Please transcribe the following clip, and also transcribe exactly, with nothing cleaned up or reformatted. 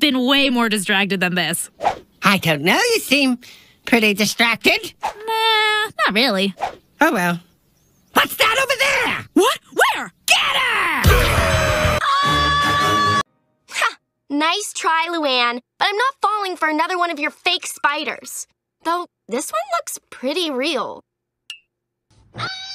been way more distracted than this. I don't know. You seem pretty distracted. Nah, not really. Oh, well. What's that over there? What? Where? Get her! Ha! Nice try, Luann, but I'm not falling for another one of your fake spiders. Though, this one looks pretty real.